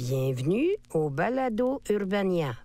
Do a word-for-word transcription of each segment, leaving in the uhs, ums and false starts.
Bienvenue au Balado Urbania.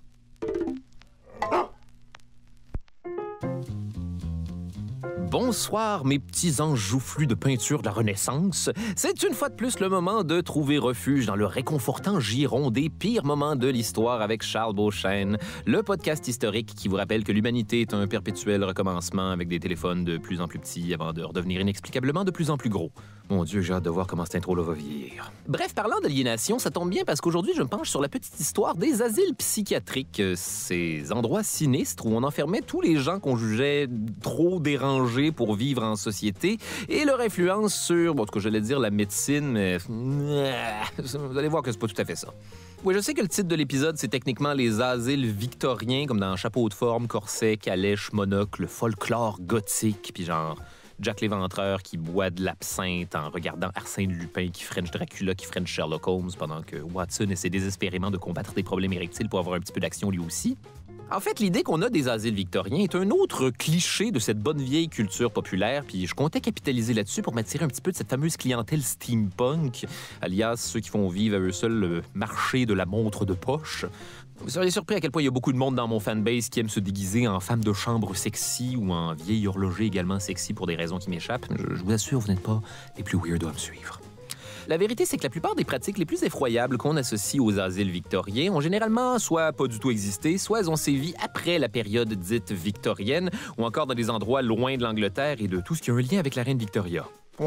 Bonsoir, mes petits anges joufflus de peinture de la Renaissance. C'est une fois de plus le moment de trouver refuge dans le réconfortant giron des pires moments de l'histoire avec Charles Beauchesne, le podcast historique qui vous rappelle que l'humanité est un perpétuel recommencement avec des téléphones de plus en plus petits avant de redevenir inexplicablement de plus en plus gros. Mon Dieu, j'ai hâte de voir comment cette intro-là va vieillir. Bref, parlant d'aliénation, ça tombe bien parce qu'aujourd'hui, je me penche sur la petite histoire des asiles psychiatriques, ces endroits sinistres où on enfermait tous les gens qu'on jugeait trop dérangés pour vivre en société et leur influence sur, bon, en tout cas, j'allais dire la médecine, mais vous allez voir que c'est pas tout à fait ça. Oui, je sais que le titre de l'épisode, c'est techniquement les asiles victoriens, comme dans chapeau de forme, corset, calèche, monocle, folklore gothique, puis genre Jack l'Éventreur qui boit de l'absinthe en regardant Arsène Lupin qui French Dracula, qui French Sherlock Holmes, pendant que Watson essaie désespérément de combattre des problèmes érectiles pour avoir un petit peu d'action lui aussi. En fait, l'idée qu'on a des asiles victoriens est un autre cliché de cette bonne vieille culture populaire, puis je comptais capitaliser là-dessus pour m'attirer un petit peu de cette fameuse clientèle steampunk, alias ceux qui font vivre à eux seuls le marché de la montre de poche. Vous seriez surpris à quel point il y a beaucoup de monde dans mon fanbase qui aime se déguiser en femme de chambre sexy ou en vieille horloger également sexy pour des raisons qui m'échappent. Je, je vous assure, vous n'êtes pas les plus weirdos à me suivre. La vérité, c'est que la plupart des pratiques les plus effroyables qu'on associe aux asiles victoriens ont généralement soit pas du tout existé, soit elles ont sévi après la période dite victorienne ou encore dans des endroits loin de l'Angleterre et de tout ce qui a un lien avec la reine Victoria.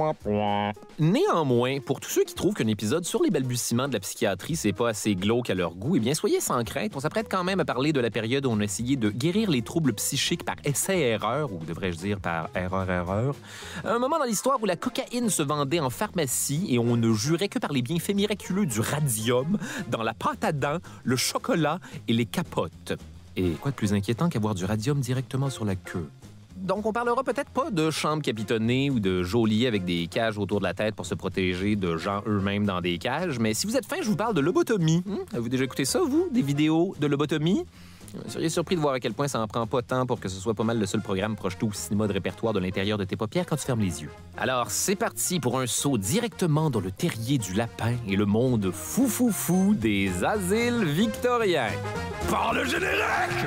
Néanmoins, pour tous ceux qui trouvent qu'un épisode sur les balbutiements de la psychiatrie, c'est pas assez glauque à leur goût, eh bien, soyez sans crainte, on s'apprête quand même à parler de la période où on a essayé de guérir les troubles psychiques par essai-erreur, ou devrais-je dire par erreur-erreur. Un moment dans l'histoire où la cocaïne se vendait en pharmacie et on ne jurait que par les bienfaits miraculeux du radium dans la pâte à dents, le chocolat et les capotes. Et quoi de plus inquiétant qu'avoir du radium directement sur la queue? Donc, on parlera peut-être pas de chambres capitonnées ou de geôliers avec des cages autour de la tête pour se protéger de gens eux-mêmes dans des cages, mais si vous êtes fin, je vous parle de lobotomie. Hum? Avez-vous déjà écouté ça, vous? Des vidéos de lobotomie? Vous seriez surpris de voir à quel point ça en prend pas tant pour que ce soit pas mal le seul programme projeté au cinéma de répertoire de l'intérieur de tes paupières quand tu fermes les yeux. Alors, c'est parti pour un saut directement dans le terrier du lapin et le monde fou fou fou des asiles victoriens. Par le générique!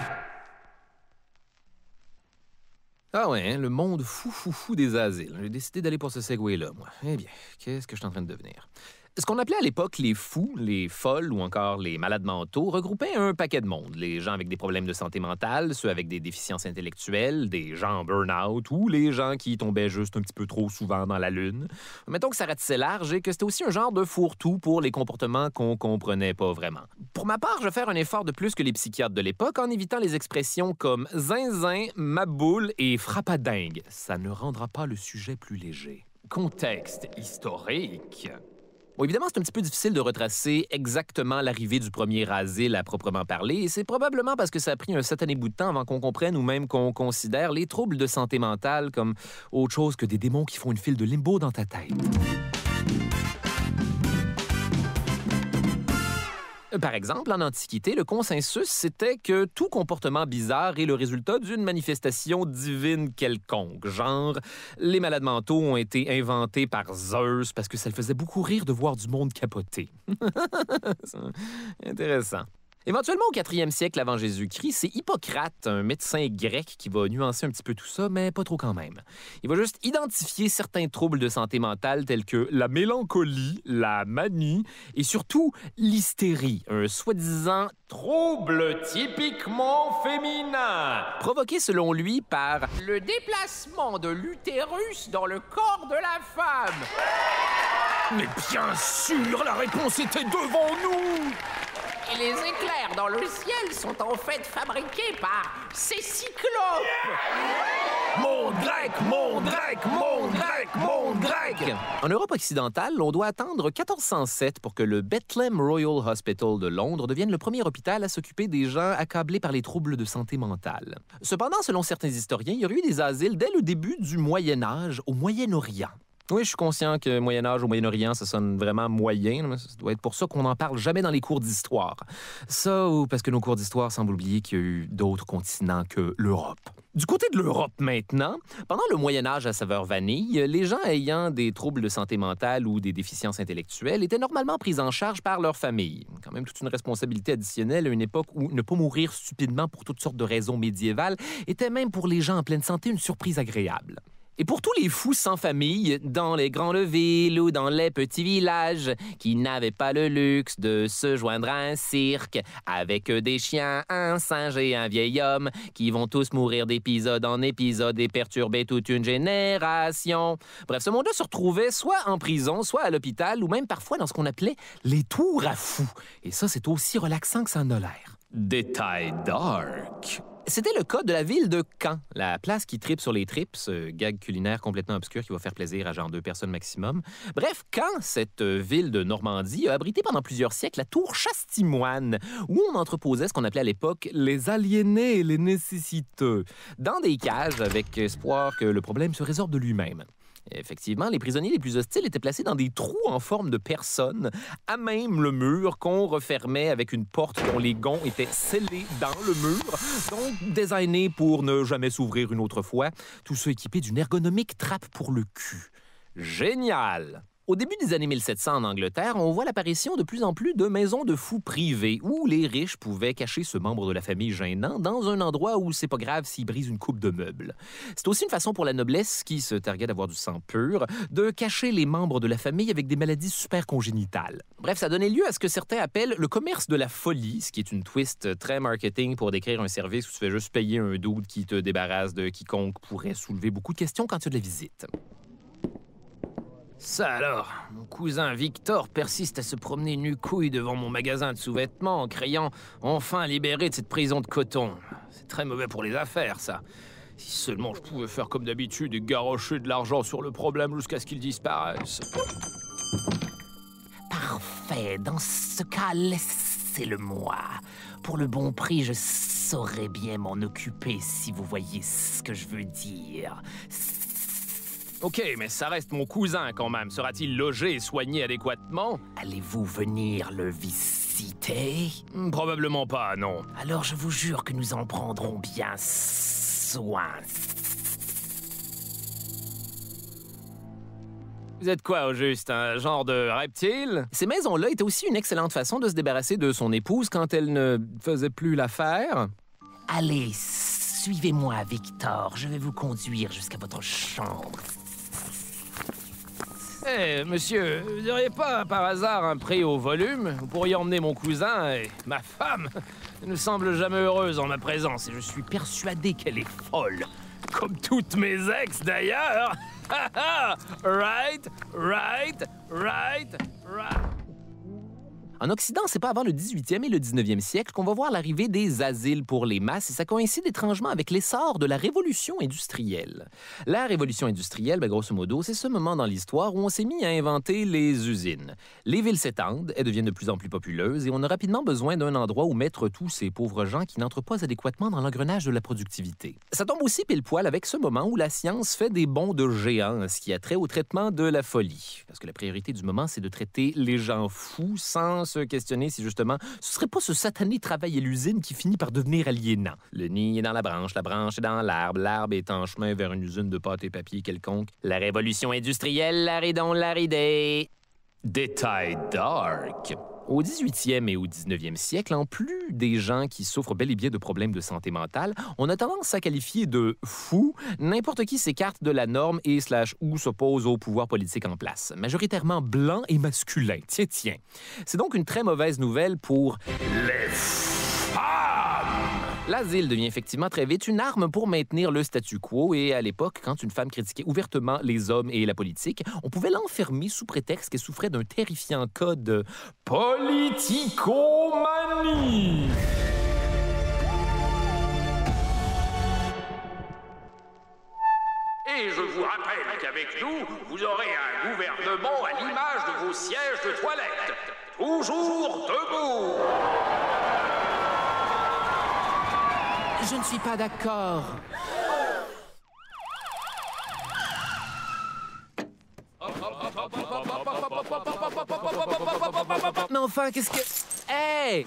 Ah ouais, hein, le monde fou fou fou des asiles. J'ai décidé d'aller pour ce segway-là, moi. Eh bien, qu'est-ce que je suis en train de devenir? Ce qu'on appelait à l'époque les fous, les folles ou encore les malades mentaux regroupaient un paquet de monde. Les gens avec des problèmes de santé mentale, ceux avec des déficiences intellectuelles, des gens en burn-out ou les gens qui tombaient juste un petit peu trop souvent dans la lune. Mettons que ça ratissait large et que c'était aussi un genre de fourre-tout pour les comportements qu'on comprenait pas vraiment. Pour ma part, je vais faire un effort de plus que les psychiatres de l'époque en évitant les expressions comme zinzin, maboule et frappadingue. Ça ne rendra pas le sujet plus léger. Contexte historique. Bon, évidemment, c'est un petit peu difficile de retracer exactement l'arrivée du premier asile à proprement parler, et c'est probablement parce que ça a pris un satané bout de temps avant qu'on comprenne ou même qu'on considère les troubles de santé mentale comme autre chose que des démons qui font une file de limbo dans ta tête. Par exemple, en Antiquité, le consensus, c'était que tout comportement bizarre est le résultat d'une manifestation divine quelconque. Genre, les malades mentaux ont été inventés par Zeus parce que ça le faisait beaucoup rire de voir du monde capoter. C'est intéressant. Éventuellement, au quatrième siècle avant Jésus-Christ, c'est Hippocrate, un médecin grec, qui va nuancer un petit peu tout ça, mais pas trop quand même. Il va juste identifier certains troubles de santé mentale tels que la mélancolie, la manie et surtout l'hystérie, un soi-disant trouble typiquement féminin, provoqué selon lui par le déplacement de l'utérus dans le corps de la femme. Mais bien sûr, la réponse était devant nous! Et les éclairs dans le ciel sont en fait fabriqués par ces cyclopes. Monde grec, monde grec, monde grec, monde grec. En Europe occidentale, on doit attendre quatorze cent sept pour que le Bethlehem Royal Hospital de Londres devienne le premier hôpital à s'occuper des gens accablés par les troubles de santé mentale. Cependant, selon certains historiens, il y aurait eu des asiles dès le début du Moyen Âge au Moyen-Orient. Oui, je suis conscient que Moyen-Âge au Moyen-Orient, ça sonne vraiment moyen, mais ça doit être pour ça qu'on n'en parle jamais dans les cours d'histoire. Ça, ou parce que nos cours d'histoire semblent oublier qu'il y a eu d'autres continents que l'Europe. Du côté de l'Europe maintenant, pendant le Moyen Âge à saveur vanille, les gens ayant des troubles de santé mentale ou des déficiences intellectuelles étaient normalement pris en charge par leur famille. Quand même toute une responsabilité additionnelle à une époque où ne pas mourir stupidement pour toutes sortes de raisons médiévales était même pour les gens en pleine santé une surprise agréable. Et pour tous les fous sans famille, dans les grandes villes ou dans les petits villages, qui n'avaient pas le luxe de se joindre à un cirque avec des chiens, un singe et un vieil homme, qui vont tous mourir d'épisode en épisode et perturber toute une génération. Bref, ce monde-là se retrouvait soit en prison, soit à l'hôpital, ou même parfois dans ce qu'on appelait les tours à fous. Et ça, c'est aussi relaxant que ça en a l'air. Détail dark. C'était le cas de la ville de Caen, la place qui tripe sur les tripes, ce gag culinaire complètement obscur qui va faire plaisir à genre deux personnes maximum. Bref, Caen, cette ville de Normandie, a abrité pendant plusieurs siècles la tour Chastimoine, où on entreposait ce qu'on appelait à l'époque les aliénés et les nécessiteux, dans des cages avec espoir que le problème se résorbe de lui-même. Effectivement, les prisonniers les plus hostiles étaient placés dans des trous en forme de personnes, à même le mur, qu'on refermait avec une porte dont les gonds étaient scellés dans le mur, donc designés pour ne jamais s'ouvrir une autre fois, tout ça équipé d'une ergonomique trappe pour le cul. Génial! Au début des années mille sept cents en Angleterre, on voit l'apparition de plus en plus de maisons de fous privées où les riches pouvaient cacher ce membre de la famille gênant dans un endroit où c'est pas grave s'il brise une coupe de meubles. C'est aussi une façon pour la noblesse, qui se targuait d'avoir du sang pur, de cacher les membres de la famille avec des maladies super congénitales. Bref, ça donnait lieu à ce que certains appellent le commerce de la folie, ce qui est une twist très marketing pour décrire un service où tu fais juste payer un dude qui te débarrasse de quiconque pourrait soulever beaucoup de questions quand tu as de la visite. Ça alors, mon cousin Victor persiste à se promener nu-couille devant mon magasin de sous-vêtements en criant « Enfin libéré de cette prison de coton ». C'est très mauvais pour les affaires, ça. Si seulement je pouvais faire comme d'habitude et garrocher de l'argent sur le problème jusqu'à ce qu'il disparaisse. Parfait. Dans ce cas, laissez-le-moi. Pour le bon prix, je saurais bien m'en occuper, si vous voyez ce que je veux dire. OK, mais ça reste mon cousin quand même. Sera-t-il logé et soigné adéquatement? Allez-vous venir le visiter? Probablement pas, non. Alors je vous jure que nous en prendrons bien soin. Vous êtes quoi, au juste? Un genre de reptile? Ces maisons-là étaient aussi une excellente façon de se débarrasser de son épouse quand elle ne faisait plus l'affaire. Allez, suivez-moi, Victor. Je vais vous conduire jusqu'à votre chambre. Eh, hey, monsieur, vous n'auriez pas par hasard un prix au volume? Vous pourriez emmener mon cousin et ma femme. Elle ne semble jamais heureuse en ma présence et je suis persuadé qu'elle est folle. Comme toutes mes ex, d'ailleurs. Right, right, right, right. En Occident, c'est pas avant le dix-huitième et le dix-neuvième siècle qu'on va voir l'arrivée des asiles pour les masses, et ça coïncide étrangement avec l'essor de la révolution industrielle. La révolution industrielle, ben, grosso modo, c'est ce moment dans l'histoire où on s'est mis à inventer les usines. Les villes s'étendent, elles deviennent de plus en plus populeuses, et on a rapidement besoin d'un endroit où mettre tous ces pauvres gens qui n'entrent pas adéquatement dans l'engrenage de la productivité. Ça tombe aussi pile poil avec ce moment où la science fait des bonds de géant, ce qui a trait au traitement de la folie. Parce que la priorité du moment, c'est de traiter les gens fous sans se questionner si justement ce serait pas ce satané travail à l'usine qui finit par devenir aliénant. Le nid est dans la branche, la branche est dans l'arbre, l'arbre est en chemin vers une usine de pâte et papier quelconque. La révolution industrielle, l'aridon, l'aridé. Détail dark. Au dix-huitième et au dix-neuvième siècle, en plus des gens qui souffrent bel et bien de problèmes de santé mentale, on a tendance à qualifier de fous n'importe qui s'écarte de la norme et slash ou s'oppose au pouvoir politique en place, majoritairement blanc et masculin. Tiens, tiens. C'est donc une très mauvaise nouvelle pour les femmes. L'asile devient effectivement très vite une arme pour maintenir le statu quo et à l'époque, quand une femme critiquait ouvertement les hommes et la politique, on pouvait l'enfermer sous prétexte qu'elle souffrait d'un terrifiant cas de politicomanie. Et je vous rappelle qu'avec nous, vous aurez un gouvernement à l'image de vos sièges de toilette. Toujours debout. Je ne suis pas d'accord. Mais enfin, qu'est-ce que... Hey!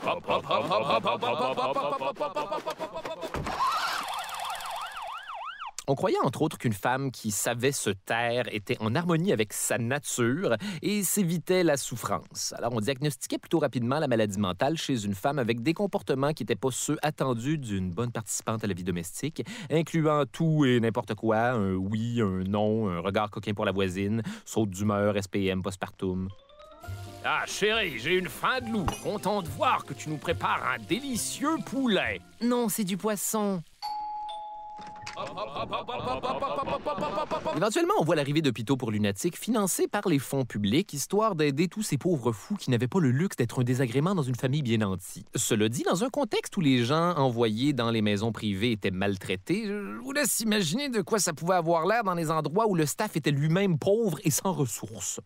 On croyait entre autres qu'une femme qui savait se taire était en harmonie avec sa nature et s'évitait la souffrance. Alors on diagnostiquait plutôt rapidement la maladie mentale chez une femme avec des comportements qui n'étaient pas ceux attendus d'une bonne participante à la vie domestique, incluant tout et n'importe quoi, un oui, un non, un regard coquin pour la voisine, saute d'humeur, S P M, postpartum. Ah, chérie, j'ai une faim de loup. Content de voir que tu nous prépares un délicieux poulet. Non, c'est du poisson. Éventuellement, on voit l'arrivée d'hôpitaux pour lunatiques financés par les fonds publics, histoire d'aider tous ces pauvres fous qui n'avaient pas le luxe d'être un désagrément dans une famille bien nantie. Cela dit, dans un contexte où les gens envoyés dans les maisons privées étaient maltraités, je vous laisse imaginer de quoi ça pouvait avoir l'air dans les endroits où le staff était lui-même pauvre et sans ressources.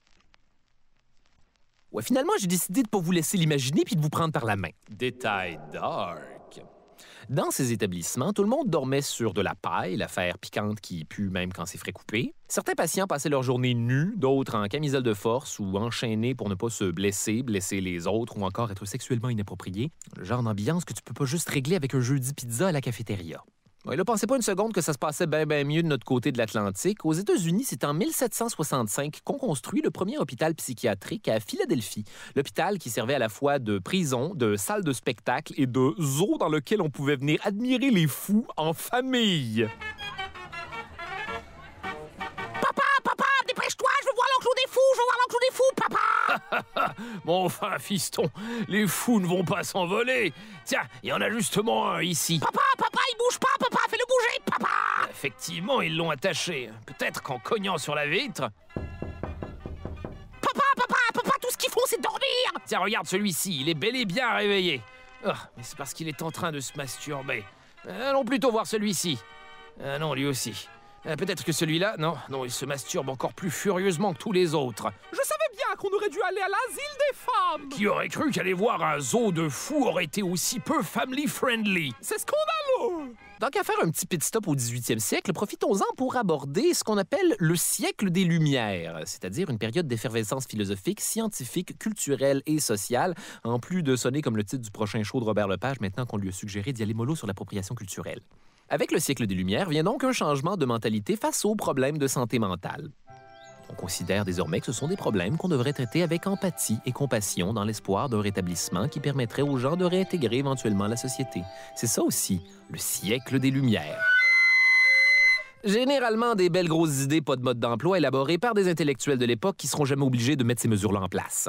Ouais, finalement, j'ai décidé de ne pas vous laisser l'imaginer puis de vous prendre par la main. Détail dark. Dans ces établissements, tout le monde dormait sur de la paille, l'affaire piquante qui pue même quand c'est frais coupé. Certains patients passaient leur journée nus, d'autres en camisole de force ou enchaînés pour ne pas se blesser, blesser les autres ou encore être sexuellement inappropriés. Le genre d'ambiance que tu peux pas juste régler avec un jeudi pizza à la cafétéria. Ouais, là, pensez pas une seconde que ça se passait bien, bien mieux de notre côté de l'Atlantique. Aux États-Unis, c'est en mille sept cent soixante-cinq qu'on construit le premier hôpital psychiatrique à Philadelphie. L'hôpital qui servait à la fois de prison, de salle de spectacle et de zoo dans lequel on pouvait venir admirer les fous en famille. Papa, papa, dépêche-toi, je veux voir l'enclos des fous, je veux voir l'enclos des fous, papa! Bon, enfin, fiston, les fous ne vont pas s'envoler. Tiens, il y en a justement un ici. Papa, papa, il bouge pas, papa, fais-le bouger, papa! Effectivement, ils l'ont attaché. Peut-être qu'en cognant sur la vitre... Papa, papa, papa, tout ce qu'ils font, c'est dormir! Tiens, regarde celui-ci, il est bel et bien réveillé. Oh, mais c'est parce qu'il est en train de se masturber. Allons plutôt voir celui-ci. Ah non, lui aussi. Euh, Peut-être que celui-là... Non, non, il se masturbe encore plus furieusement que tous les autres. Je savais bien qu'on aurait dû aller à l'asile des femmes. Qui aurait cru qu'aller voir un zoo de fous aurait été aussi peu family-friendly? C'est scandaleux. Tant qu'à faire un petit pit stop au dix-huitième siècle, profitons-en pour aborder ce qu'on appelle le siècle des Lumières, c'est-à-dire une période d'effervescence philosophique, scientifique, culturelle et sociale, en plus de sonner comme le titre du prochain show de Robert Lepage maintenant qu'on lui a suggéré d'y aller mollo sur l'appropriation culturelle. Avec le siècle des Lumières vient donc un changement de mentalité face aux problèmes de santé mentale. On considère désormais que ce sont des problèmes qu'on devrait traiter avec empathie et compassion dans l'espoir d'un rétablissement qui permettrait aux gens de réintégrer éventuellement la société. C'est ça aussi, le siècle des Lumières. Généralement, des belles grosses idées, pas de mode d'emploi élaborées par des intellectuels de l'époque qui seront jamais obligés de mettre ces mesures-là en place.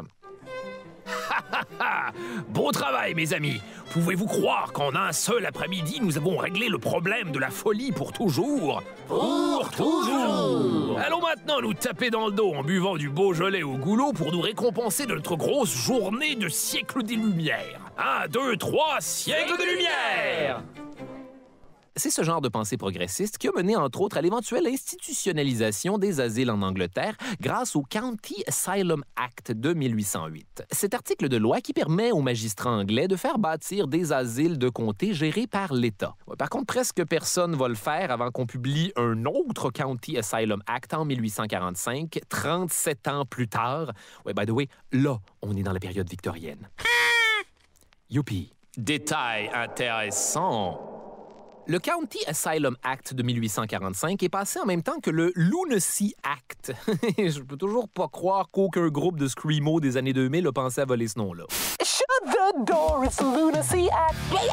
Bon travail, mes amis! Pouvez-vous croire qu'en un seul après-midi, nous avons réglé le problème de la folie pour toujours? Pour toujours! Allons maintenant nous taper dans le dos en buvant du Beaujolais au goulot pour nous récompenser de notre grosse journée de siècle des Lumières. Un, deux, trois, siècle des Lumières! C'est ce genre de pensée progressiste qui a mené, entre autres, à l'éventuelle institutionnalisation des asiles en Angleterre grâce au County Asylum Act de mille huit cent huit. Cet article de loi qui permet aux magistrats anglais de faire bâtir des asiles de comté gérés par l'État. Par contre, presque personne va le faire avant qu'on publie un autre County Asylum Act en mille huit cent quarante-cinq, trente-sept ans plus tard. Ouais, by the way, là, on est dans la période victorienne. Youpi! Détail intéressant. Le County Asylum Act de mille huit cent quarante-cinq est passé en même temps que le Lunacy Act. Je peux toujours pas croire qu'aucun groupe de screamo des années deux mille a pensé à voler ce nom-là. Shut the door, it's Lunacy Act.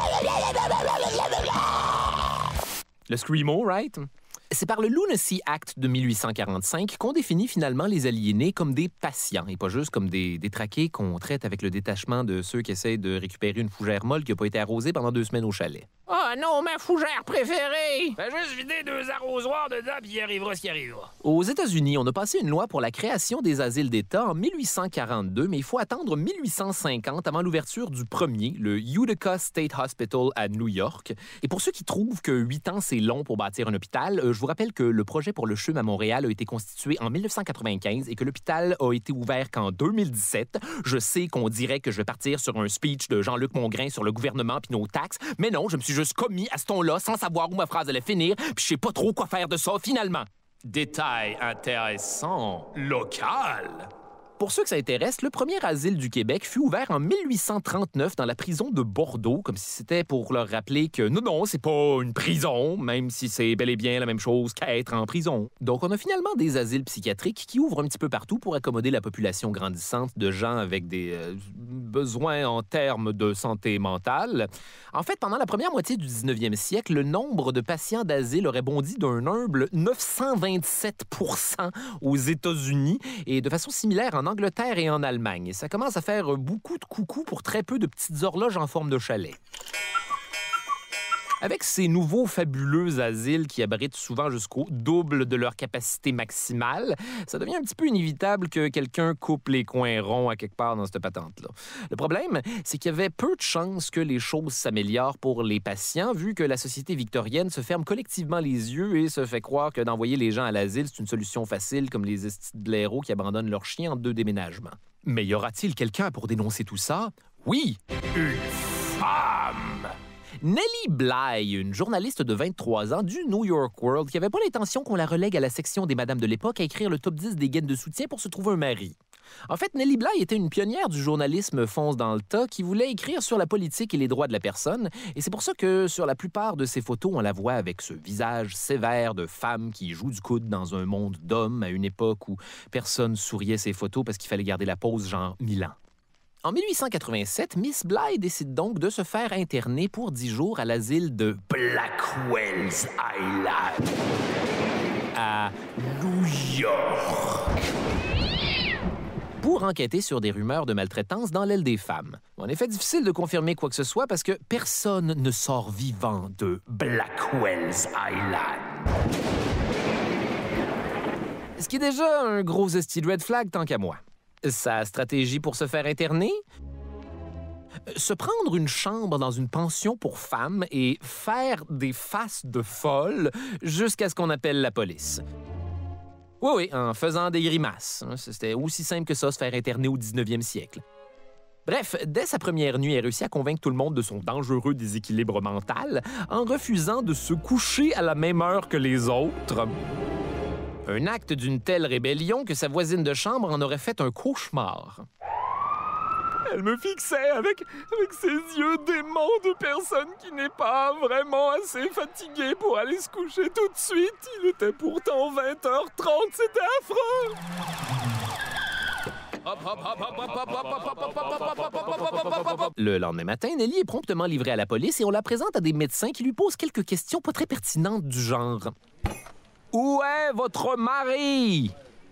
Le screamo, right? C'est par le Lunacy Act de mille huit cent quarante-cinq qu'on définit finalement les aliénés comme des patients et pas juste comme des détraqués qu'on traite avec le détachement de ceux qui essayent de récupérer une fougère molle qui n'a pas été arrosée pendant deux semaines au chalet. Oh non, ma fougère préférée! Fais juste vider deux arrosoirs dedans, puis il arrivera ce qui arrivera. Aux États-Unis, on a passé une loi pour la création des asiles d'État en mille huit cent quarante-deux, mais il faut attendre mille huit cent cinquante avant l'ouverture du premier, le Utica State Hospital à New York. Et pour ceux qui trouvent que huit ans, c'est long pour bâtir un hôpital, je vous rappelle que le projet pour le C H U M à Montréal a été constitué en mille neuf cent quatre-vingt-quinze et que l'hôpital a été ouvert qu'en deux mille dix-sept. Je sais qu'on dirait que je vais partir sur un speech de Jean-Luc Mongrain sur le gouvernement puis nos taxes, mais non, je me suis juste commis à ce ton-là sans savoir où ma phrase allait finir, puis je sais pas trop quoi faire de ça finalement. Détail intéressant. Local. Pour ceux que ça intéresse, le premier asile du Québec fut ouvert en mille huit cent trente-neuf dans la prison de Bordeaux, comme si c'était pour leur rappeler que non, non, c'est pas une prison, même si c'est bel et bien la même chose qu'être en prison. Donc, on a finalement des asiles psychiatriques qui ouvrent un petit peu partout pour accommoder la population grandissante de gens avec des euh, besoins en termes de santé mentale. En fait, pendant la première moitié du dix-neuvième siècle, le nombre de patients d'asile aurait bondi d'un humble neuf cent vingt-sept pour cent aux États-Unis et de façon similaire en Angleterre et en Allemagne. Ça commence à faire beaucoup de coucou pour très peu de petites horloges en forme de chalet. Avec ces nouveaux fabuleux asiles qui abritent souvent jusqu'au double de leur capacité maximale, ça devient un petit peu inévitable que quelqu'un coupe les coins ronds à quelque part dans cette patente-là. Le problème, c'est qu'il y avait peu de chances que les choses s'améliorent pour les patients, vu que la société victorienne se ferme collectivement les yeux et se fait croire que d'envoyer les gens à l'asile, c'est une solution facile, comme les estis de blaireaux qui abandonnent leur chien en deux déménagements. Mais y aura-t-il quelqu'un pour dénoncer tout ça? Oui, une femme! Nellie Bly, une journaliste de vingt-trois ans du New York World, qui n'avait pas l'intention qu'on la relègue à la section des madames de l'époque à écrire le top dix des gaines de soutien pour se trouver un mari. En fait, Nellie Bly était une pionnière du journalisme fonce dans le tas qui voulait écrire sur la politique et les droits de la personne, et c'est pour ça que sur la plupart de ses photos, on la voit avec ce visage sévère de femme qui joue du coude dans un monde d'hommes à une époque où personne souriait ses photos parce qu'il fallait garder la pose genre mille ans. En mille huit cent quatre-vingt-sept, Miss Bly décide donc de se faire interner pour dix jours à l'asile de Blackwell's Island, à New York, pour enquêter sur des rumeurs de maltraitance dans l'aile des femmes. En effet, difficile de confirmer quoi que ce soit parce que personne ne sort vivant de Blackwell's Island. Ce qui est déjà un gros esti de red flag tant qu'à moi. Sa stratégie pour se faire interner? Se prendre une chambre dans une pension pour femmes et faire des faces de folle jusqu'à ce qu'on appelle la police. Oui, oui, en faisant des grimaces. C'était aussi simple que ça, se faire interner au dix-neuvième siècle. Bref, dès sa première nuit, elle réussit à convaincre tout le monde de son dangereux déséquilibre mental en refusant de se coucher à la même heure que les autres. Un acte d'une telle rébellion que sa voisine de chambre en aurait fait un cauchemar. Elle me fixait avec, avec ses yeux déments de personne qui n'est pas vraiment assez fatiguée pour aller se coucher tout de suite. Il était pourtant vingt heures trente, c'était affreux! Le lendemain matin, Nellie est promptement livrée à la police et on la présente à des médecins qui lui posent quelques questions pas très pertinentes du genre... Où est votre mari?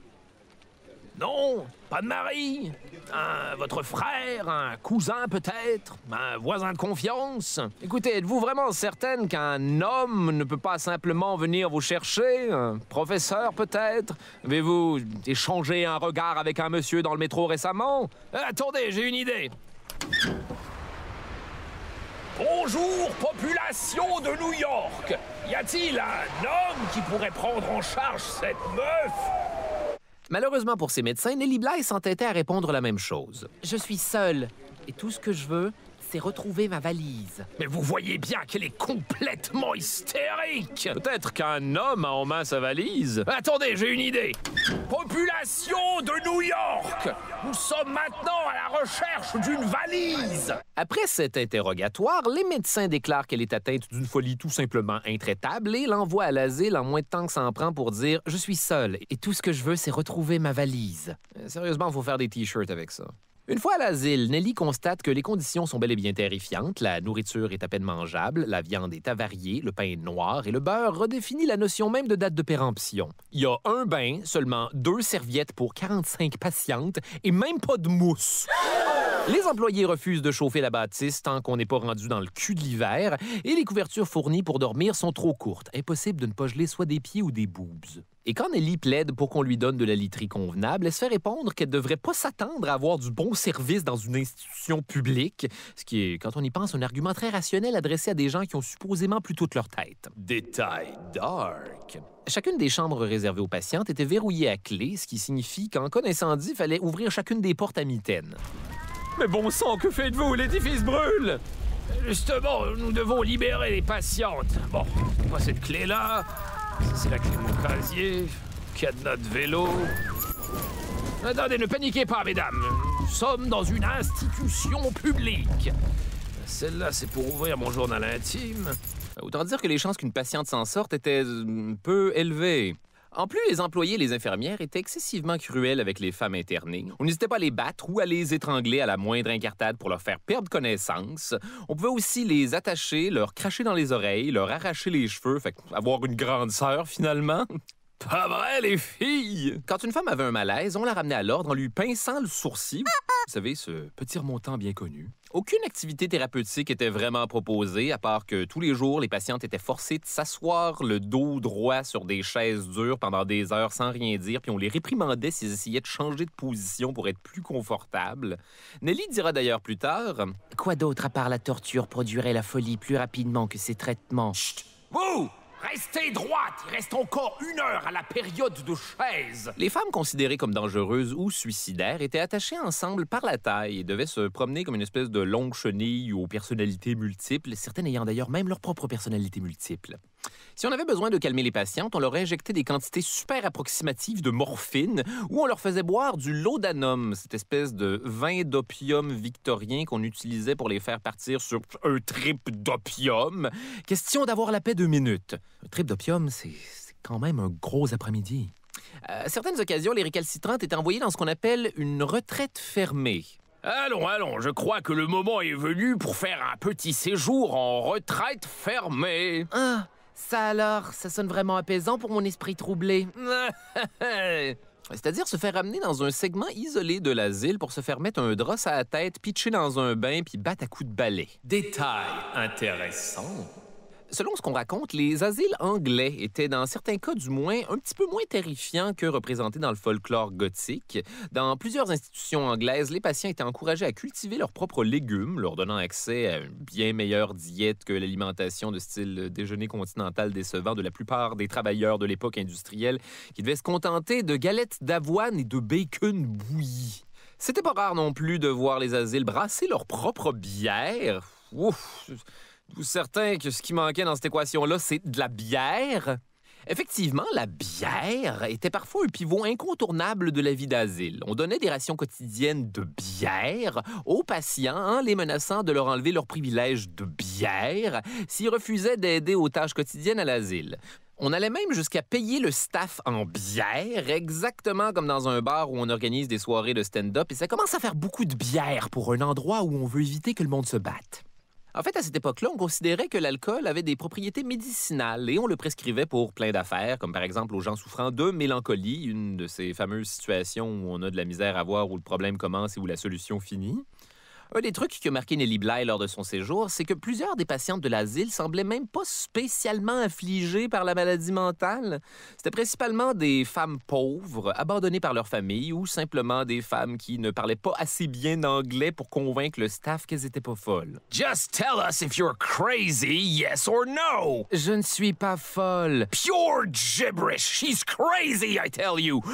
Non, pas de mari. Un, votre frère, un cousin peut-être, un voisin de confiance. Écoutez, êtes-vous vraiment certaine qu'un homme ne peut pas simplement venir vous chercher? Un professeur peut-être? Avez-vous échangé un regard avec un monsieur dans le métro récemment? Euh, attendez, j'ai une idée. Bonjour, population de New York! Y a-t-il un homme qui pourrait prendre en charge cette meuf? Malheureusement pour ses médecins, Nellie Bly s'entêtait à répondre la même chose. Je suis seule, et tout ce que je veux, c'est retrouver ma valise. Mais vous voyez bien qu'elle est complètement hystérique! Peut-être qu'un homme a en main sa valise. Attendez, j'ai une idée! Population de New York! Nous sommes maintenant à la recherche d'une valise! Après cet interrogatoire, les médecins déclarent qu'elle est atteinte d'une folie tout simplement intraitable et l'envoient à l'asile en moins de temps que ça en prend pour dire « Je suis seule et tout ce que je veux, c'est retrouver ma valise. » Sérieusement, il faut faire des t-shirts avec ça. Une fois à l'asile, Nellie constate que les conditions sont bel et bien terrifiantes. La nourriture est à peine mangeable, la viande est avariée, le pain est noir et le beurre redéfinit la notion même de date de péremption. Il y a un bain, seulement deux serviettes pour quarante-cinq patientes et même pas de mousse. Les employés refusent de chauffer la bâtisse tant qu'on n'est pas rendu dans le cul de l'hiver et les couvertures fournies pour dormir sont trop courtes. Impossible de ne pas geler soit des pieds ou des boobs. Et quand Nellie plaide pour qu'on lui donne de la literie convenable, elle se fait répondre qu'elle ne devrait pas s'attendre à avoir du bon service dans une institution publique, ce qui est, quand on y pense, un argument très rationnel adressé à des gens qui ont supposément plus toute leur tête. Détail dark. Chacune des chambres réservées aux patientes était verrouillée à clé, ce qui signifie qu'en cas d'incendie, il fallait ouvrir chacune des portes à mitaine. Mais bon sang, que faites-vous? L'édifice brûle! Justement, nous devons libérer les patientes. Bon, moi cette clé-là, ça c'est la clé de mon casier, cadenas de vélo. Attendez, ne paniquez pas, mesdames. Nous sommes dans une institution publique. Celle-là, c'est pour ouvrir mon journal intime. Autant dire que les chances qu'une patiente s'en sorte étaient euh, peu élevées. En plus, les employés et les infirmières étaient excessivement cruels avec les femmes internées. On n'hésitait pas à les battre ou à les étrangler à la moindre incartade pour leur faire perdre connaissance. On pouvait aussi les attacher, leur cracher dans les oreilles, leur arracher les cheveux, fait avoir une grande sœur finalement. Pas vrai, les filles! Quand une femme avait un malaise, on la ramenait à l'ordre en lui pinçant le sourcil. Vous savez, ce petit remontant bien connu. Aucune activité thérapeutique était vraiment proposée, à part que tous les jours, les patientes étaient forcées de s'asseoir le dos droit sur des chaises dures pendant des heures sans rien dire, puis on les réprimandait s'ils essayaient de changer de position pour être plus confortables. Nelly dira d'ailleurs plus tard... Quoi d'autre à part la torture produirait la folie plus rapidement que ces traitements? Chut! Vous! Restez droite! Il reste encore une heure à la période de chaise! Les femmes considérées comme dangereuses ou suicidaires étaient attachées ensemble par la taille et devaient se promener comme une espèce de longue chenille aux personnalités multiples, certaines ayant d'ailleurs même leur propre personnalité multiple. Si on avait besoin de calmer les patientes, on leur injectait des quantités super approximatives de morphine ou on leur faisait boire du laudanum, cette espèce de vin d'opium victorien qu'on utilisait pour les faire partir sur un trip d'opium. Question d'avoir la paix deux minutes. Un trip d'opium, c'est quand même un gros après-midi. À certaines occasions, les récalcitrantes étaient envoyées dans ce qu'on appelle une retraite fermée. Allons, allons, je crois que le moment est venu pour faire un petit séjour en retraite fermée. Ah, ça alors, ça sonne vraiment apaisant pour mon esprit troublé. C'est-à-dire se faire amener dans un segment isolé de l'asile pour se faire mettre un drap à la tête, pitcher dans un bain puis battre à coups de balai. Détail intéressant. Selon ce qu'on raconte, les asiles anglais étaient, dans certains cas du moins, un petit peu moins terrifiants que représentés dans le folklore gothique. Dans plusieurs institutions anglaises, les patients étaient encouragés à cultiver leurs propres légumes, leur donnant accès à une bien meilleure diète que l'alimentation de style déjeuner continental décevant de la plupart des travailleurs de l'époque industrielle qui devaient se contenter de galettes d'avoine et de bacon bouilli. C'était pas rare non plus de voir les asiles brasser leur propre bière. Ouf! Vous certain que ce qui manquait dans cette équation-là, c'est de la bière? Effectivement, la bière était parfois un pivot incontournable de la vie d'asile. On donnait des rations quotidiennes de bière aux patients en les menaçant de leur enlever leur privilège de bière s'ils refusaient d'aider aux tâches quotidiennes à l'asile. On allait même jusqu'à payer le staff en bière, exactement comme dans un bar où on organise des soirées de stand-up, et ça commence à faire beaucoup de bière pour un endroit où on veut éviter que le monde se batte. En fait, à cette époque-là, on considérait que l'alcool avait des propriétés médicinales et on le prescrivait pour plein d'affaires, comme par exemple aux gens souffrant de mélancolie, une de ces fameuses situations où on a de la misère à voir où le problème commence et où la solution finit. Un des trucs qui a marqué Nelly Bly lors de son séjour, c'est que plusieurs des patientes de l'asile semblaient même pas spécialement affligées par la maladie mentale. C'était principalement des femmes pauvres, abandonnées par leur famille, ou simplement des femmes qui ne parlaient pas assez bien anglais pour convaincre le staff qu'elles étaient pas folles. Just tell us if you're crazy, yes or no! Je ne suis pas folle. Pure gibberish! She's crazy, I tell you!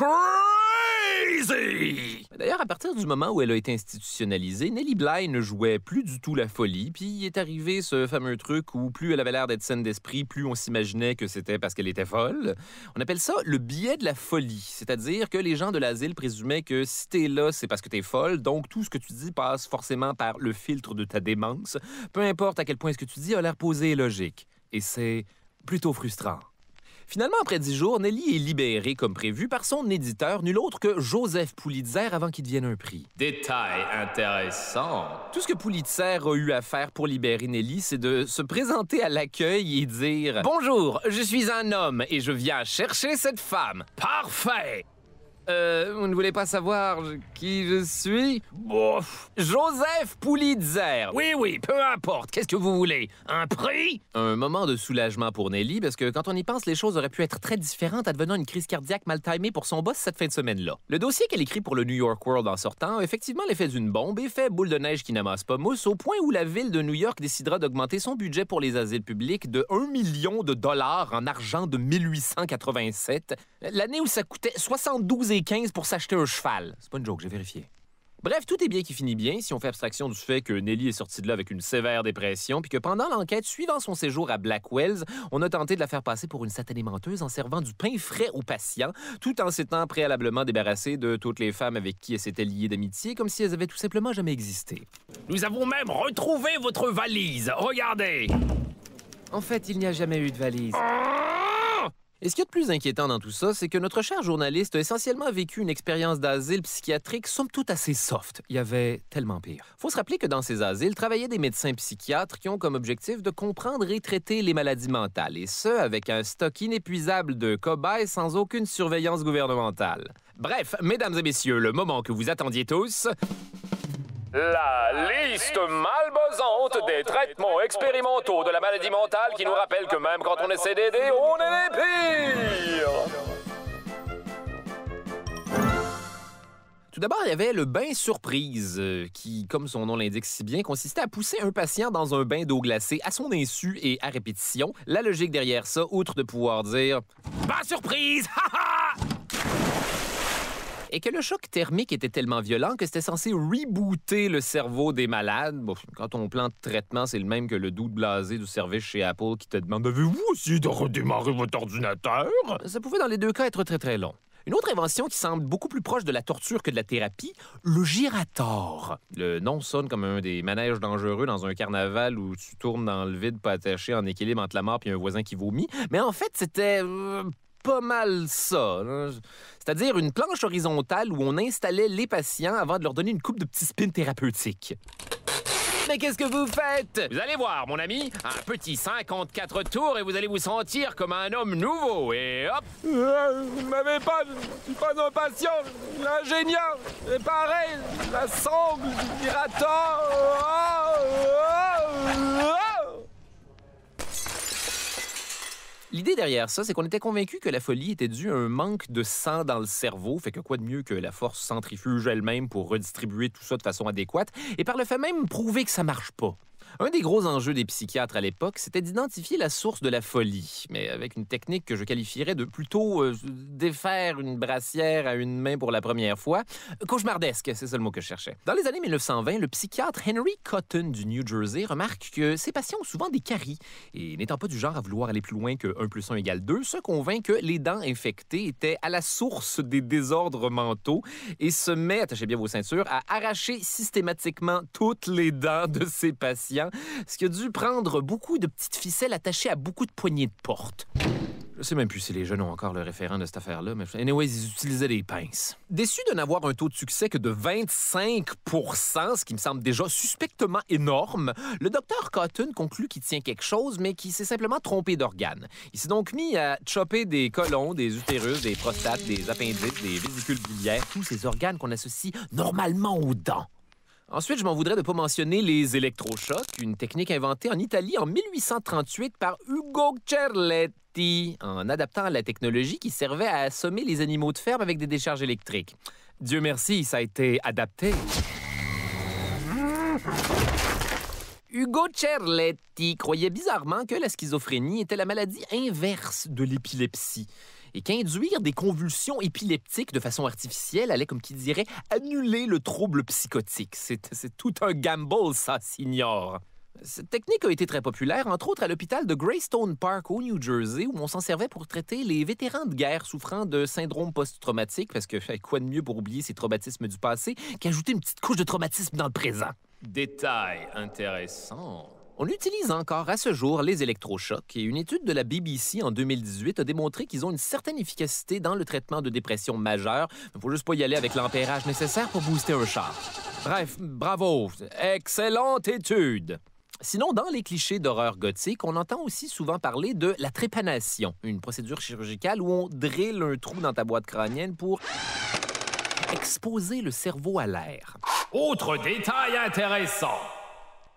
Crazy! D'ailleurs, à partir du moment où elle a été institutionnalisée, Nelly Bly ne jouait plus du tout la folie, puis il est arrivé ce fameux truc où plus elle avait l'air d'être saine d'esprit, plus on s'imaginait que c'était parce qu'elle était folle. On appelle ça le biais de la folie, c'est-à-dire que les gens de l'asile présumaient que si t'es là, c'est parce que t'es folle, donc tout ce que tu dis passe forcément par le filtre de ta démence, peu importe à quel point ce que tu dis a l'air posé et logique. Et c'est plutôt frustrant. Finalement, après dix jours, Nelly est libérée comme prévu par son éditeur, nul autre que Joseph Pulitzer, avant qu'il devienne un prix. Détail intéressant. Tout ce que Pulitzer a eu à faire pour libérer Nelly, c'est de se présenter à l'accueil et dire « Bonjour, je suis un homme et je viens chercher cette femme. » Parfait! Euh, vous ne voulez pas savoir qui je suis? Bof! Joseph Pulitzer! Oui, oui, peu importe. Qu'est-ce que vous voulez? Un prix? Un moment de soulagement pour Nelly, parce que quand on y pense, les choses auraient pu être très différentes, advenant une crise cardiaque mal timée pour son boss cette fin de semaine-là. Le dossier qu'elle écrit pour le New York World en sortant a effectivement l'effet d'une bombe et fait boule de neige qui n'amasse pas mousse, au point où la ville de New York décidera d'augmenter son budget pour les asiles publics de un million de dollars en argent de mille huit cent quatre-vingt-sept, l'année où ça coûtait soixante-douze et quinze pour s'acheter un cheval. C'est pas une joke, j'ai vérifié. Bref, tout est bien qui finit bien si on fait abstraction du fait que Nellie est sortie de là avec une sévère dépression puis que pendant l'enquête suivant son séjour à Blackwells, on a tenté de la faire passer pour une satanée menteuse en servant du pain frais aux patients, tout en s'étant préalablement débarrassée de toutes les femmes avec qui elle s'était liée d'amitié, comme si elles avaient tout simplement jamais existé. Nous avons même retrouvé votre valise. Regardez. En fait, il n'y a jamais eu de valise. Et ce qu'il y a de plus inquiétant dans tout ça, c'est que notre cher journaliste a essentiellement vécu une expérience d'asile psychiatrique somme toute assez soft. Il y avait tellement pire. Faut se rappeler que dans ces asiles travaillaient des médecins psychiatres qui ont comme objectif de comprendre et traiter les maladies mentales, et ce, avec un stock inépuisable de cobayes sans aucune surveillance gouvernementale. Bref, mesdames et messieurs, le moment que vous attendiez tous... La liste malbosante des traitements expérimentaux de la maladie mentale qui nous rappelle que même quand on essaie d'aider, on est les pires! Tout d'abord, il y avait le bain surprise, euh, qui, comme son nom l'indique si bien, consistait à pousser un patient dans un bain d'eau glacée à son insu et à répétition. La logique derrière ça, outre de pouvoir dire « Bain surprise! Ha ha! » et que le choc thermique était tellement violent que c'était censé rebooter le cerveau des malades. Bon, quand ton plan de traitement, c'est le même que le doute blasé du service chez Apple qui te demande « Avez-vous essayé de redémarrer votre ordinateur? » Ça pouvait dans les deux cas être très très long. Une autre invention qui semble beaucoup plus proche de la torture que de la thérapie, le girator. Le nom sonne comme un des manèges dangereux dans un carnaval où tu tournes dans le vide pas attaché en équilibre entre la mort et un voisin qui vomit. Mais en fait, c'était... Euh... pas mal ça. C'est-à-dire une planche horizontale où on installait les patients avant de leur donner une coupe de petits spins thérapeutiques. Mais qu'est-ce que vous faites? Vous allez voir, mon ami, un petit cinquante-quatre tours et vous allez vous sentir comme un homme nouveau. Et hop! Euh, vous ne m'avez pas... Je ne suis pas un patient, l'ingénieur. C'est pareil, la sangle du pirateur. Oh, oh, oh. L'idée derrière ça, c'est qu'on était convaincus que la folie était due à un manque de sang dans le cerveau, fait que quoi de mieux que la force centrifuge elle-même pour redistribuer tout ça de façon adéquate, et par le fait même prouver que ça marche pas. Un des gros enjeux des psychiatres à l'époque, c'était d'identifier la source de la folie, mais avec une technique que je qualifierais de plutôt euh, défaire une brassière à une main pour la première fois. Cauchemardesque, c'est ça le mot que je cherchais. Dans les années mille neuf cent vingt, le psychiatre Henry Cotton du New Jersey remarque que ses patients ont souvent des caries, et n'étant pas du genre à vouloir aller plus loin que un plus un égale deux, se convainc que les dents infectées étaient à la source des désordres mentaux et se met, attachez bien vos ceintures, à arracher systématiquement toutes les dents de ses patients, ce qui a dû prendre beaucoup de petites ficelles attachées à beaucoup de poignées de porte. Je sais même plus si les jeunes ont encore le référent de cette affaire-là, mais anyway, ils utilisaient des pinces. Déçu de n'avoir un taux de succès que de vingt-cinq pour cent, ce qui me semble déjà suspectement énorme, le docteur Cotton conclut qu'il tient quelque chose, mais qu'il s'est simplement trompé d'organe. Il s'est donc mis à chopper des côlons, des utérus, des prostates, des appendices, des vésicules biliaires, tous ces organes qu'on associe normalement aux dents. Ensuite, je m'en voudrais de ne pas mentionner les électrochocs, une technique inventée en Italie en mille huit cent trente-huit par Ugo Cerletti, en adaptant la technologie qui servait à assommer les animaux de ferme avec des décharges électriques. Dieu merci, ça a été adapté. Ugo Cerletti croyait bizarrement que la schizophrénie était la maladie inverse de l'épilepsie et qu'induire des convulsions épileptiques de façon artificielle allait, comme qui dirait, annuler le trouble psychotique. C'est, c'est tout un gamble, ça, signore. Cette technique a été très populaire, entre autres à l'hôpital de Greystone Park au New Jersey, où on s'en servait pour traiter les vétérans de guerre souffrant de syndrome post-traumatique, parce que quoi de mieux pour oublier ces traumatismes du passé qu'ajouter une petite couche de traumatisme dans le présent. Détail intéressant. On utilise encore à ce jour les électrochocs et une étude de la B B C en deux mille dix-huit a démontré qu'ils ont une certaine efficacité dans le traitement de dépression majeure. Il ne faut juste pas y aller avec l'ampérage nécessaire pour booster un char. Bref, bravo! Excellente étude! Sinon, dans les clichés d'horreur gothique, on entend aussi souvent parler de la trépanation, une procédure chirurgicale où on drille un trou dans ta boîte crânienne pour exposer le cerveau à l'air. Autre détail intéressant.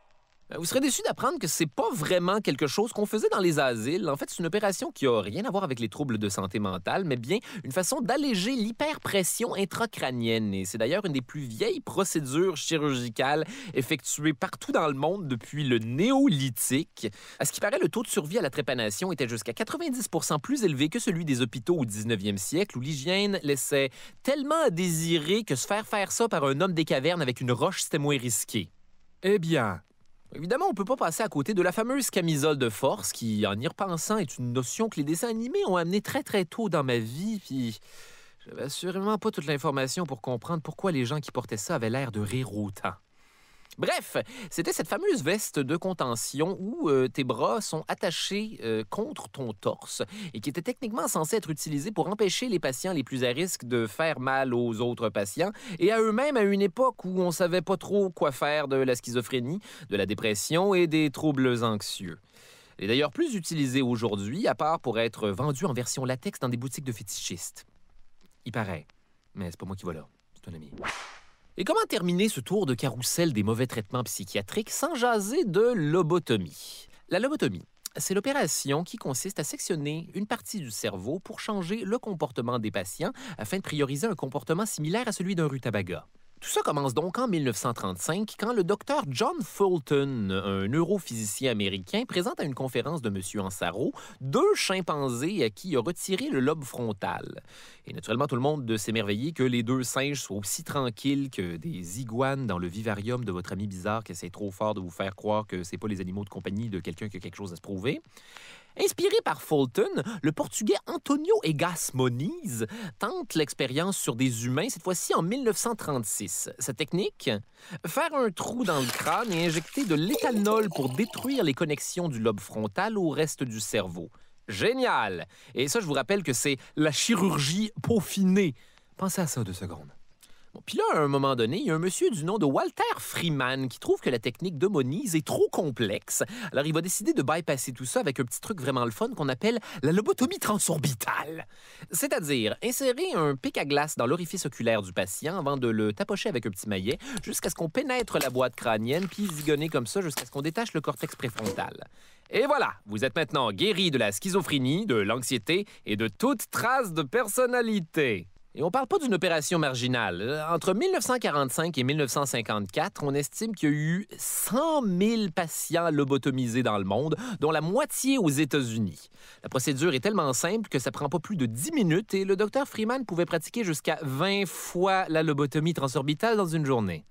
Vous serez déçus d'apprendre que c'est pas vraiment quelque chose qu'on faisait dans les asiles. En fait, c'est une opération qui a rien à voir avec les troubles de santé mentale, mais bien une façon d'alléger l'hyperpression intracrânienne. Et c'est d'ailleurs une des plus vieilles procédures chirurgicales effectuées partout dans le monde depuis le néolithique. À ce qui paraît, le taux de survie à la trépanation était jusqu'à quatre-vingt-dix pour cent plus élevé que celui des hôpitaux au dix-neuvième siècle, où l'hygiène laissait tellement à désirer que se faire faire ça par un homme des cavernes avec une roche, c'était moins risqué. Eh bien... Évidemment, on ne peut pas passer à côté de la fameuse camisole de force qui, en y repensant, est une notion que les dessins animés ont amené très très tôt dans ma vie, puis j'avais assurément pas toute l'information pour comprendre pourquoi les gens qui portaient ça avaient l'air de rire autant. Bref, c'était cette fameuse veste de contention où euh, tes bras sont attachés euh, contre ton torse et qui était techniquement censée être utilisée pour empêcher les patients les plus à risque de faire mal aux autres patients et à eux-mêmes à une époque où on savait pas trop quoi faire de la schizophrénie, de la dépression et des troubles anxieux. Elle est d'ailleurs plus utilisée aujourd'hui, à part pour être vendue en version latex dans des boutiques de fétichistes. Il paraît, mais c'est pas moi qui va là, c'est un ami. Et comment terminer ce tour de carrousel des mauvais traitements psychiatriques sans jaser de lobotomie? La lobotomie, c'est l'opération qui consiste à sectionner une partie du cerveau pour changer le comportement des patients afin de prioriser un comportement similaire à celui d'un rutabaga. Tout ça commence donc en mille neuf cent trente-cinq, quand le docteur John Fulton, un neurophysicien américain, présente à une conférence de M. Ansaro deux chimpanzés à qui il a retiré le lobe frontal. Et naturellement, tout le monde s'émerveillait que les deux singes soient aussi tranquilles que des iguanes dans le vivarium de votre ami bizarre qui essaie trop fort de vous faire croire que c'est pas les animaux de compagnie de quelqu'un qui a quelque chose à se prouver. Inspiré par Fulton, le Portugais Antonio Egas Moniz tente l'expérience sur des humains, cette fois-ci en mille neuf cent trente-six. Sa technique? Faire un trou dans le crâne et injecter de l'éthanol pour détruire les connexions du lobe frontal au reste du cerveau. Génial! Et ça, je vous rappelle que c'est la chirurgie peaufinée. Pensez à ça deux secondes. Bon, puis là, à un moment donné, il y a un monsieur du nom de Walter Freeman qui trouve que la technique de Moniz est trop complexe. Alors, il va décider de bypasser tout ça avec un petit truc vraiment le fun qu'on appelle la lobotomie transorbitale. C'est-à-dire insérer un pic à glace dans l'orifice oculaire du patient avant de le tapocher avec un petit maillet jusqu'à ce qu'on pénètre la boîte crânienne puis zigonner comme ça jusqu'à ce qu'on détache le cortex préfrontal. Et voilà, vous êtes maintenant guéri de la schizophrénie, de l'anxiété et de toute trace de personnalité. Et on parle pas d'une opération marginale. Entre mille neuf cent quarante-cinq et mille neuf cent cinquante-quatre, on estime qu'il y a eu cent mille patients lobotomisés dans le monde, dont la moitié aux États-Unis. La procédure est tellement simple que ça prend pas plus de dix minutes et le docteur Freeman pouvait pratiquer jusqu'à vingt fois la lobotomie transorbitale dans une journée.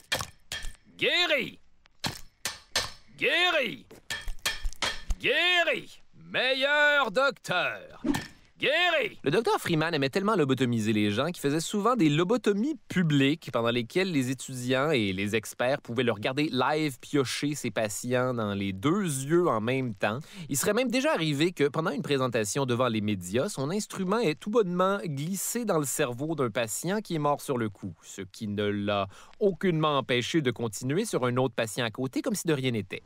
Guéri! Guéri! Guéri! Meilleur docteur! Guéri! Le docteur Freeman aimait tellement lobotomiser les gens qu'il faisait souvent des lobotomies publiques pendant lesquelles les étudiants et les experts pouvaient le regarder live piocher ses patients dans les deux yeux en même temps. Il serait même déjà arrivé que, pendant une présentation devant les médias, son instrument ait tout bonnement glissé dans le cerveau d'un patient qui est mort sur le coup, ce qui ne l'a aucunement empêché de continuer sur un autre patient à côté comme si de rien n'était.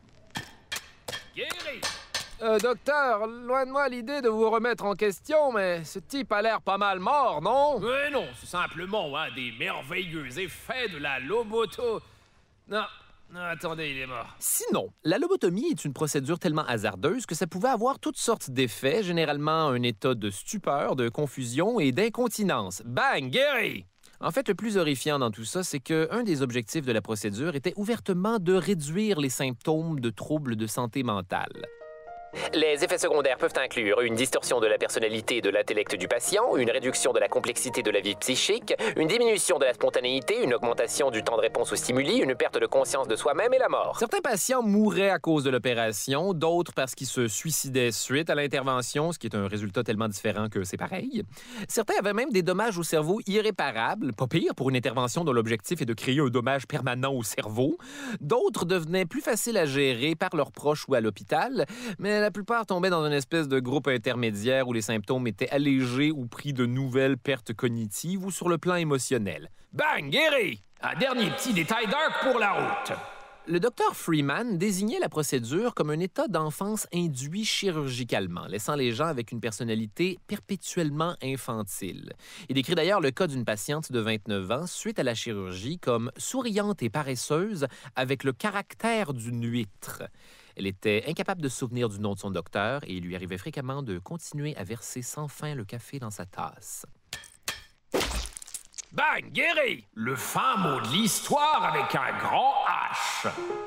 Guéri! Euh, docteur, loin de moi l'idée de vous remettre en question, mais ce type a l'air pas mal mort, non? Mais non, c'est simplement hein, des merveilleux effets de la loboto... Non, non, attendez, il est mort. Sinon, la lobotomie est une procédure tellement hasardeuse que ça pouvait avoir toutes sortes d'effets, généralement un état de stupeur, de confusion et d'incontinence. Bang! Guéri! En fait, le plus horrifiant dans tout ça, c'est qu'un des objectifs de la procédure était ouvertement de réduire les symptômes de troubles de santé mentale. Les effets secondaires peuvent inclure une distorsion de la personnalité et de l'intellect du patient, une réduction de la complexité de la vie psychique, une diminution de la spontanéité, une augmentation du temps de réponse aux stimuli, une perte de conscience de soi-même et la mort. Certains patients mouraient à cause de l'opération, d'autres parce qu'ils se suicidaient suite à l'intervention, ce qui est un résultat tellement différent que c'est pareil. Certains avaient même des dommages au cerveau irréparables, pas pire pour une intervention dont l'objectif est de créer un dommage permanent au cerveau. D'autres devenaient plus faciles à gérer par leurs proches ou à l'hôpital, mais la plupart tombaient dans une espèce de groupe intermédiaire où les symptômes étaient allégés ou pris de nouvelles pertes cognitives ou sur le plan émotionnel. Bang! Guéri! Un dernier petit détail dark pour la route. Le docteur Freeman désignait la procédure comme un état d'enfance induit chirurgicalement, laissant les gens avec une personnalité perpétuellement infantile. Il décrit d'ailleurs le cas d'une patiente de vingt-neuf ans suite à la chirurgie comme souriante et paresseuse avec le caractère d'une huître. Elle était incapable de se souvenir du nom de son docteur et il lui arrivait fréquemment de continuer à verser sans fin le café dans sa tasse. Bang, guéri! Le fin mot de l'histoire avec un grand H.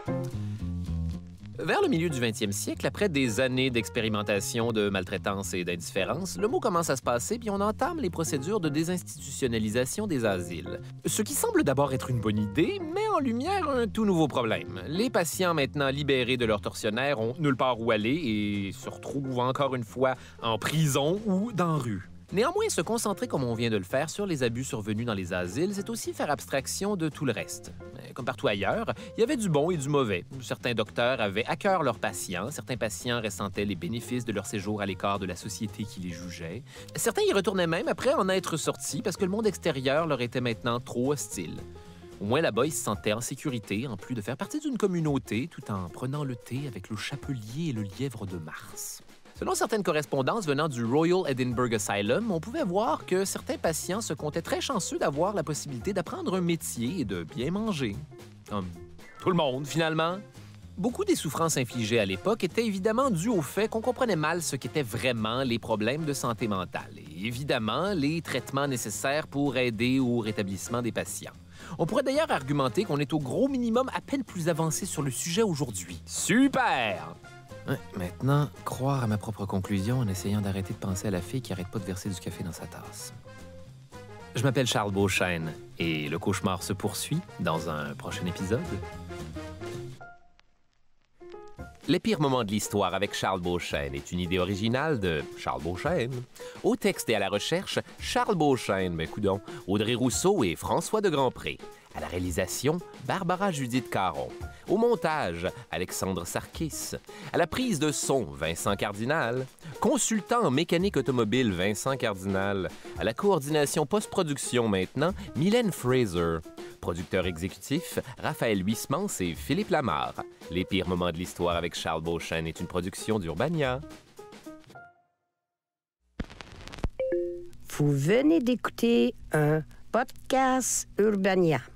Vers le milieu du vingtième siècle, après des années d'expérimentation de maltraitance et d'indifférence, le mot commence à se passer puis on entame les procédures de désinstitutionnalisation des asiles. Ce qui semble d'abord être une bonne idée, met en lumière un tout nouveau problème. Les patients maintenant libérés de leurs tortionnaires ont nulle part où aller et se retrouvent encore une fois en prison ou dans la rue. Néanmoins, se concentrer comme on vient de le faire sur les abus survenus dans les asiles, c'est aussi faire abstraction de tout le reste. Comme partout ailleurs, il y avait du bon et du mauvais. Certains docteurs avaient à cœur leurs patients, certains patients ressentaient les bénéfices de leur séjour à l'écart de la société qui les jugeait. Certains y retournaient même après en être sortis parce que le monde extérieur leur était maintenant trop hostile. Au moins là-bas, ils se sentaient en sécurité, en plus de faire partie d'une communauté, tout en prenant le thé avec le chapelier et le lièvre de Mars. Selon certaines correspondances venant du Royal Edinburgh Asylum, on pouvait voir que certains patients se comptaient très chanceux d'avoir la possibilité d'apprendre un métier et de bien manger. Comme tout le monde, finalement. Beaucoup des souffrances infligées à l'époque étaient évidemment dues au fait qu'on comprenait mal ce qu'étaient vraiment les problèmes de santé mentale et évidemment les traitements nécessaires pour aider au rétablissement des patients. On pourrait d'ailleurs argumenter qu'on est au gros minimum à peine plus avancé sur le sujet aujourd'hui. Super! Ouais, maintenant, croire à ma propre conclusion en essayant d'arrêter de penser à la fille qui arrête pas de verser du café dans sa tasse. Je m'appelle Charles Beauchesne et le cauchemar se poursuit dans un prochain épisode. Les pires moments de l'histoire avec Charles Beauchesne est une idée originale de Charles Beauchesne. Au texte et à la recherche, Charles Beauchesne, mais coudonc, Audrey Rousseau et François de Grandpré. À la réalisation, Barbara Judith Caron. Au montage, Alexandre Sarkis. À la prise de son, Vincent Cardinal. Consultant en mécanique automobile, Vincent Cardinal. À la coordination post-production maintenant, Mylène Fraser. Producteur exécutif, Raphaël Huismans et Philippe Lamarre. Les pires moments de l'histoire avec Charles Beauchesne est une production d'Urbania. Vous venez d'écouter un podcast Urbania.